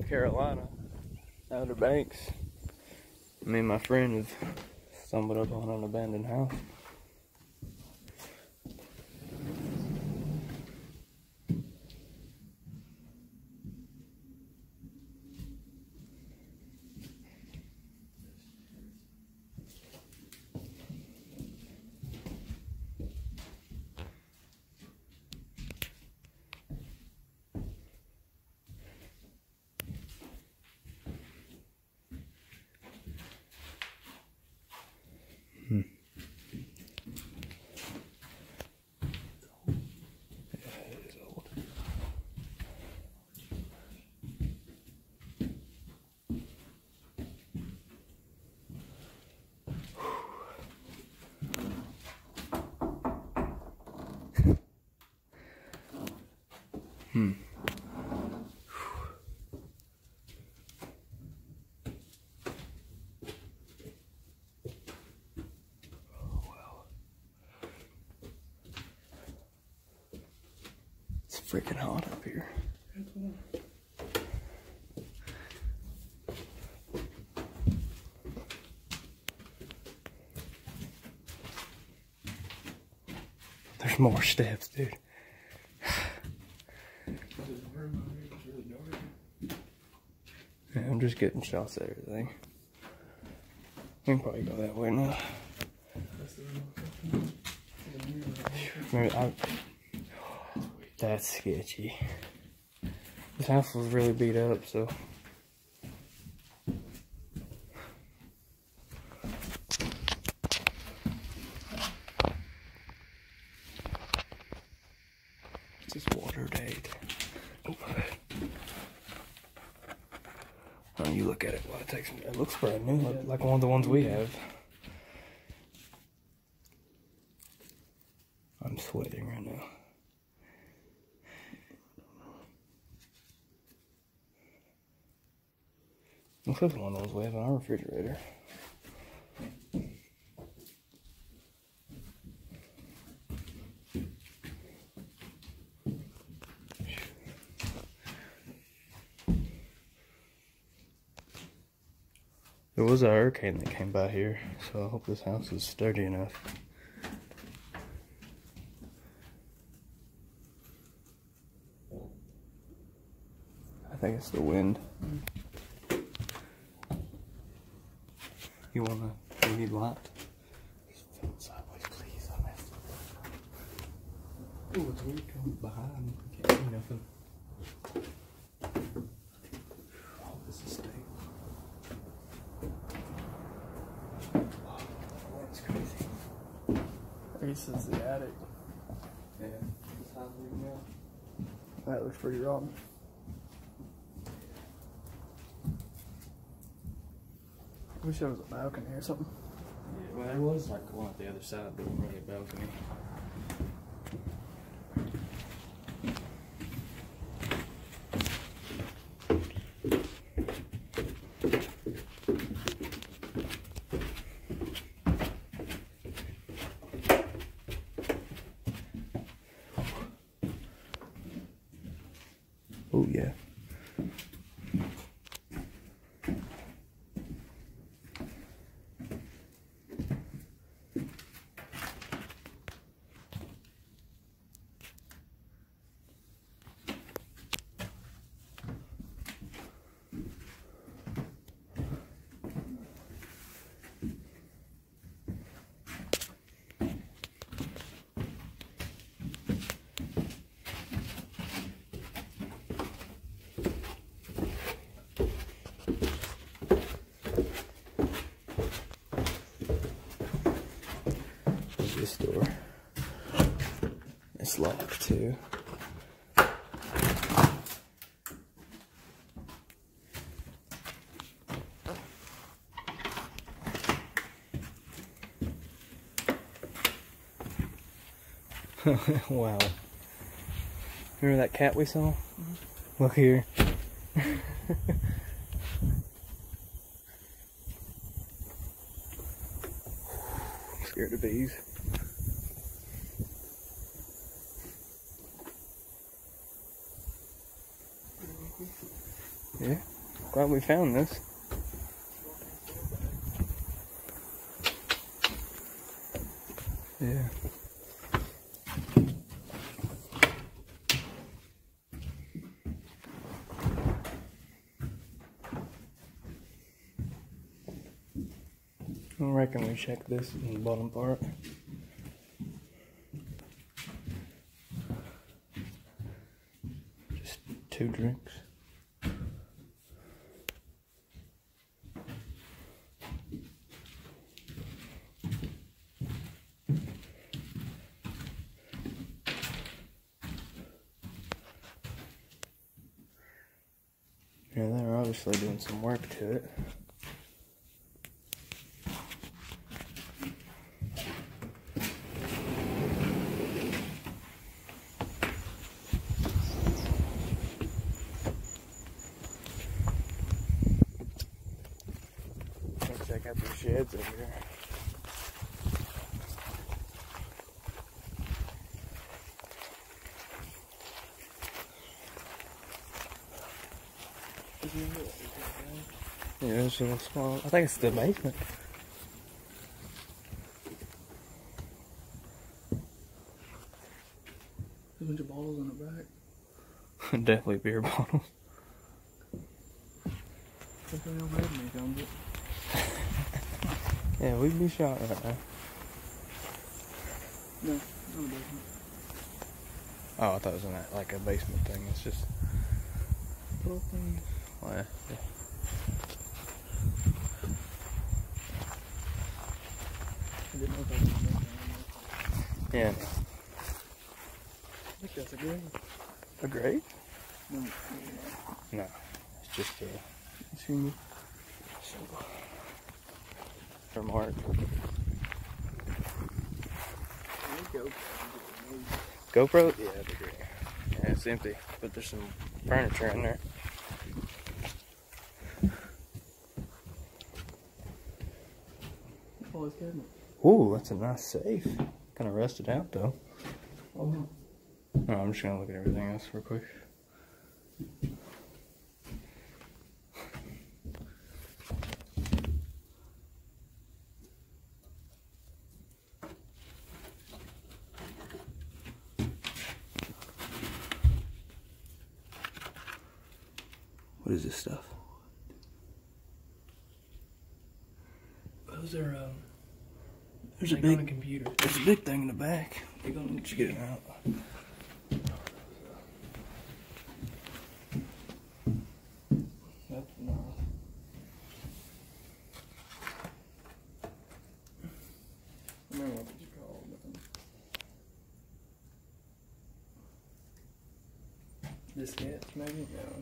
Carolina, Outer Banks. Me and my friend have stumbled up on an abandoned house. It's freaking hot up here. There's more steps, dude. Yeah, I'm just getting shots at everything. We can probably go that way now. Maybe that's sketchy. This house was really beat up, so. It's just water date. Oh, you look at it while it takes. It looks brand new, like one of the ones we have. I'm sweating right now. Looks like one of those we have in our refrigerator. There was a hurricane that came by here, so I hope this house is sturdy enough. I think it's the wind. You need light? Just film it sideways, please. I messed up. Oh, it's weird coming behind. I can't see nothing. Oh, this is stable. Oh, that's crazy. This is the attic. Yeah, this house we now. That looks pretty rotten. I wish there was a balcony or something. Yeah, well, there was like one at the other side, but it wasn't really a balcony. Oh, yeah. This door. It's locked too. Wow. Remember that cat we saw? Mm-hmm. Look here. I'm scared of bees. Yeah. Glad we found this. Yeah. I reckon we check this in the bottom part. Just 2 drinks. Yeah, they're obviously doing some work to it. Let's check out the sheds over here. Yeah, it's a little small. I think it's the basement. A bunch of bottles in the back. Definitely beer bottles. Something over there me comes it. Yeah, we'd be shot right now. No, not a basement. Oh, I thought it was in that, like a basement thing. It's just little things. Oh, yeah. I didn't know if I was making it. Yeah. I think that's a grave. A grave? No. No. It's just a Symbol. from art. GoPro? Yeah, that'd be great. Yeah, it's empty, but there's some furniture in there. Oh, it's cabinet. Ooh, that's a nice safe. Kind of rusted out though. Oh, no. Oh, I'm just gonna look at everything else real quick. What is this stuff? Those are, There's a on big a computer. There's a big thing in the back. They're gonna Let you get it out. That's nice. I remember what you called them. Diskettes, maybe? No.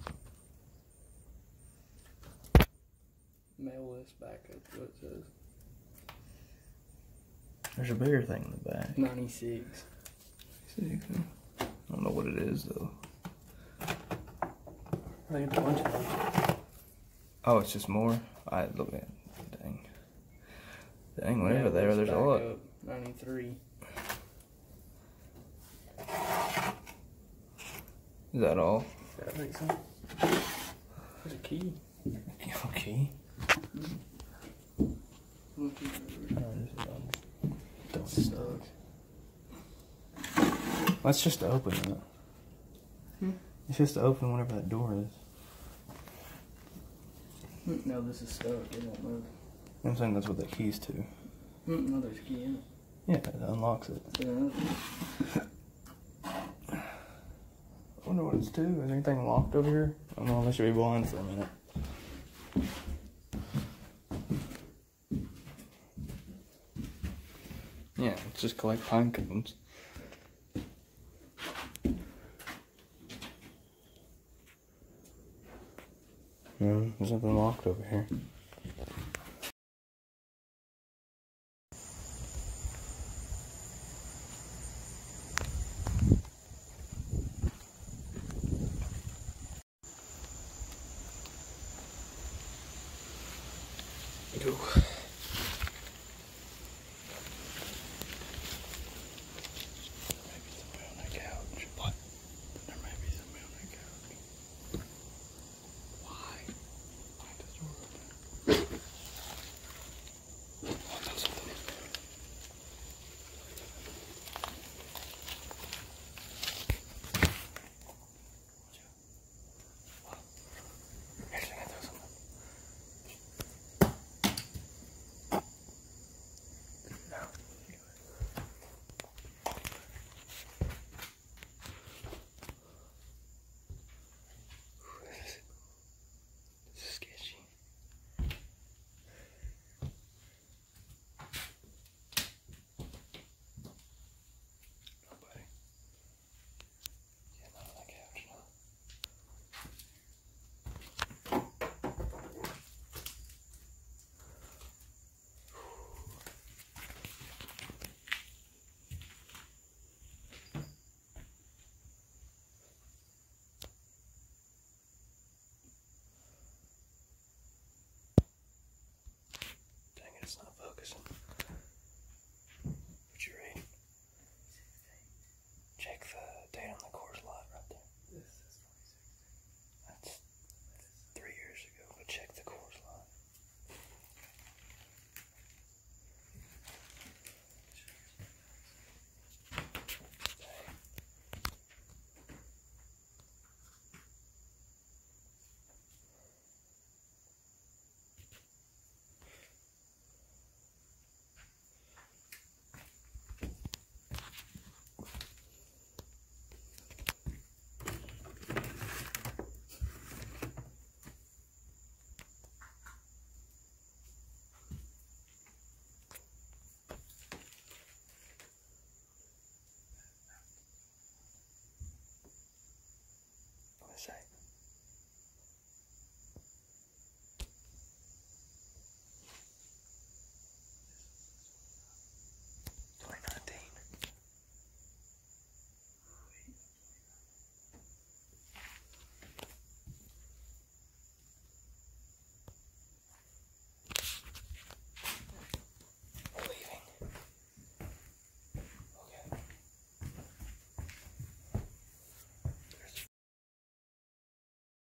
Mail list backup, what it says. There's a bigger thing in the back. 96. I don't know what it is though. I think it's a bunch of them. Oh, it's just more. I look at it. Dang. Dang, whatever Mail there, list there's a lot. backup, 93. Is that all? I think so. There's a key. Okay. That's just to open it. It's just to open whatever that door is. No, this is stuck. It won't move. I'm saying that's what that key's to. No, there's a key in it. Yeah, it unlocks it. Yeah. I wonder what it's to. Is there anything locked over here? I don't know, unless you'll be blind for a minute. Yeah, it's just collect pine cones. No, there's nothing locked over here. Go.